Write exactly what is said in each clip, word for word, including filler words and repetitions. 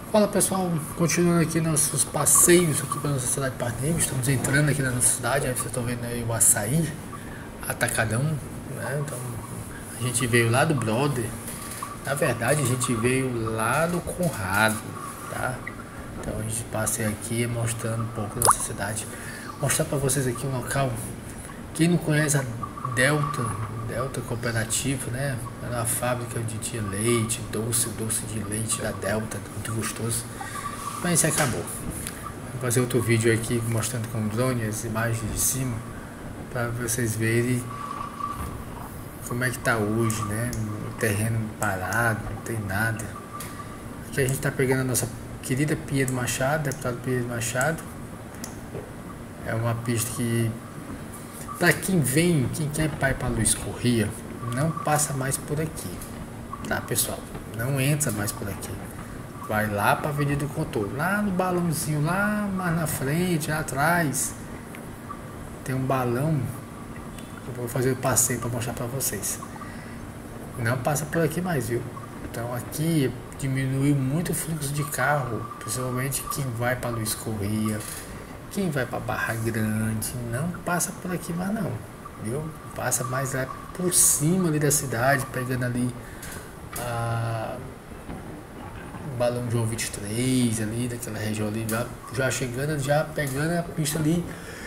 Fala pessoal, continuando aqui nossos passeios aqui pela nossa cidade de Parnaíba. Estamos entrando aqui na nossa cidade, aí vocês estão vendo aí o açaí atacadão, né? Então a gente veio lá do Brother, na verdade a gente veio lá do Conrado, tá? Então a gente passei aqui mostrando um pouco da nossa cidade, mostrar para vocês aqui um local. Quem não conhece a Delta, Delta Cooperativo, né? É uma fábrica de, de leite, doce, doce de leite da Delta, muito gostoso. Mas acabou. Vou fazer outro vídeo aqui mostrando com o drone as imagens de cima, para vocês verem como é que tá hoje, né? O terreno parado, não tem nada. Aqui a gente tá pegando a nossa querida Pinheiro Machado, deputado Pinheiro Machado. É uma pista que, para quem vem, quem quer ir para Luiz Corrêa, não passa mais por aqui, tá pessoal? Não entra mais por aqui. Vai lá para a Avenida do Contorno, lá no balãozinho, lá mais na frente, lá atrás. Tem um balão. Eu vou fazer o passeio para mostrar para vocês. Não passa por aqui mais, viu? Então aqui diminuiu muito o fluxo de carro, principalmente quem vai para Luiz Corrêa, quem vai para Barra Grande, não passa por aqui mais não, viu? Passa mais lá por cima ali da cidade, pegando ali a o balão João vinte e três ali, daquela região ali, já, já chegando, já pegando a pista ali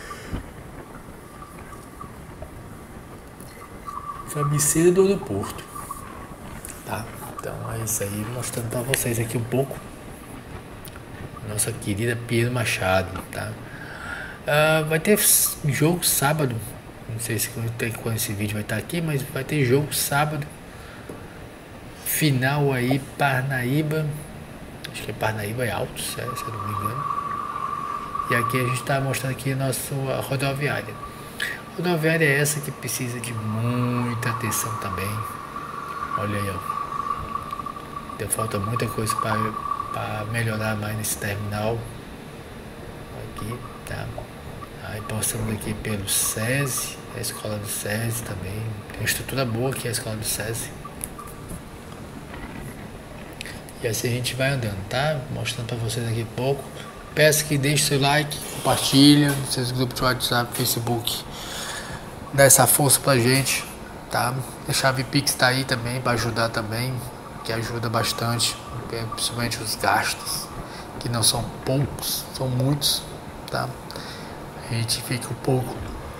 cabeceira do aeroporto, tá? Então é isso aí, mostrando para vocês aqui um pouco nossa querida Pinheiro Machado, tá? Uh, vai ter jogo sábado, não sei se quando esse vídeo vai estar aqui, mas vai ter jogo sábado, final aí, Parnaíba, acho que é Parnaíba e Altos, se eu não me engano. E aqui a gente está mostrando aqui a nossa rodoviária. Rodoviária é essa que precisa de muita atenção também. Olha aí, ó. Ainda falta muita coisa para melhorar mais nesse terminal. Aqui, tá? Aí passando aqui pelo SESI, a escola do SESI também. Tem uma estrutura boa aqui, a escola do SESI. E assim a gente vai andando, tá? Mostrando para vocês aqui um pouco. Peço que deixe seu like, compartilha nos seus grupos de WhatsApp, Facebook. Dá essa força pra gente, tá? A chave Pix tá aí também para ajudar também, que ajuda bastante, principalmente os gastos, que não são poucos, são muitos, tá? A gente fica um pouco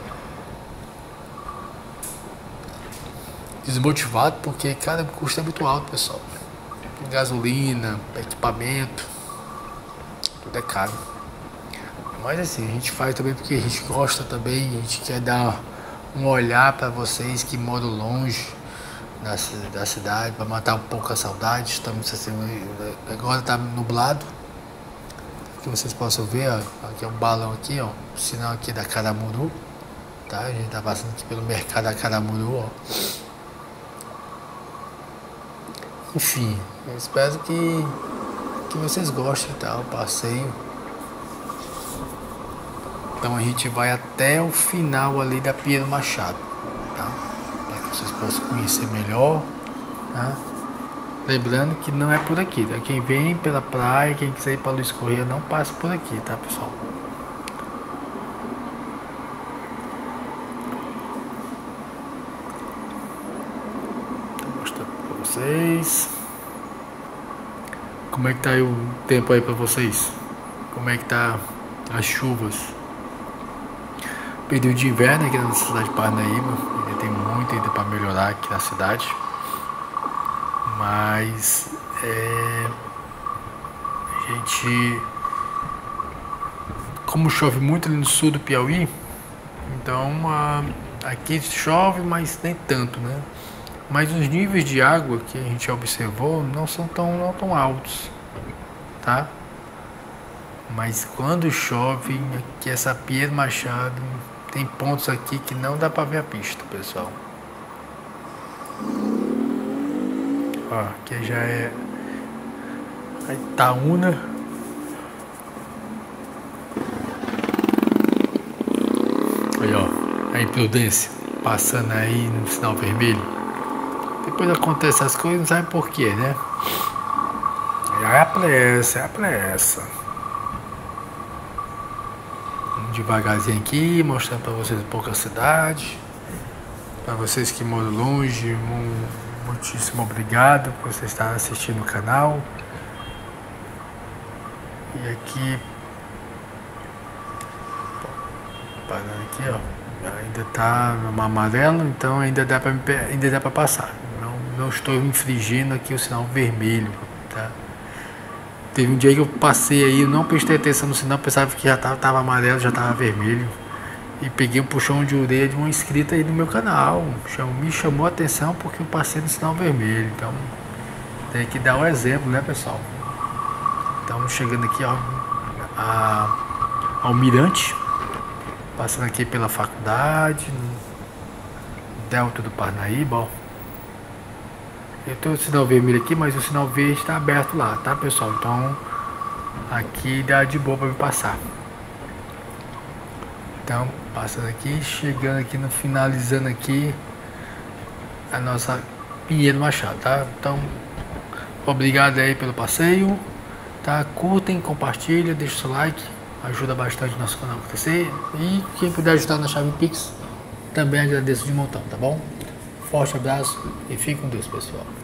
desmotivado porque cada custo é muito alto, pessoal. Gasolina, equipamento, tudo é caro. Mas assim, a gente faz também porque a gente gosta também, a gente quer dar um olhar para vocês que moram longe da, da cidade, para matar um pouco a saudade. Estamos assim, agora está nublado, que vocês possam ver, ó, aqui é um balão aqui, ó, o sinal aqui da Caramuru, tá? A gente está passando aqui pelo mercado da Caramuru, ó. Enfim, eu espero que, que vocês gostem, tá? O passeio. Então a gente vai até o final ali da Pinheiro Machado, tá? Para que vocês possam conhecer melhor, tá? Lembrando que não é por aqui, tá? Quem vem pela praia, quem quiser ir para Luiz Corrêa, não passa por aqui, tá, pessoal? Vou mostrar para vocês como é que tá aí o tempo aí para vocês, como é que tá as chuvas. Período de inverno aqui na cidade de Parnaíba, ainda tem muito ainda para melhorar aqui na cidade, mas é, a gente, como chove muito ali no sul do Piauí, então a, aqui chove, mas nem tanto, né? Mas os níveis de água que a gente observou não são tão, não tão altos, tá? Mas quando chove, aqui essa Pinheiro Machado, tem pontos aqui que não dá para ver a pista, pessoal. Ó, aqui já é a Itaúna. Aí, ó, a imprudência passando aí no sinal vermelho. Depois acontece essas coisas, não sabe por quê, né? é a pressa, é a pressa. Vamos devagarzinho aqui, mostrando para vocês um pouco a cidade. Para vocês que moram longe, um muitíssimo obrigado por você estar assistindo o canal. E aqui, parando aqui, ó, ainda tá no amarelo, então ainda dá para ainda dá para passar. Não, não estou infringindo aqui o sinal vermelho, tá? Teve um dia que eu passei aí, eu não prestei atenção no sinal, pensava que já tava, tava amarelo, já tava vermelho. E peguei um puxão de orelha de uma inscrita aí do meu canal. Me chamou a atenção porque eu passei no sinal vermelho. Então tem que dar um exemplo, né, pessoal? Estamos chegando aqui, ó, a Almirante, passando aqui pela faculdade, Delta do Parnaíba, ó. Eu tô no sinal vermelho aqui, mas o sinal verde está aberto lá, tá, pessoal? Então aqui dá de boa para me passar. Então, passando aqui, chegando aqui no finalizando aqui a nossa Pinheiro Machado, tá? Então, obrigado aí pelo passeio, tá? Curtem, compartilhem, deixa o seu like, ajuda bastante o nosso canal a crescer. E quem puder ajudar na chave Pix, também agradeço de montão, tá bom? Forte abraço e fique com Deus, pessoal.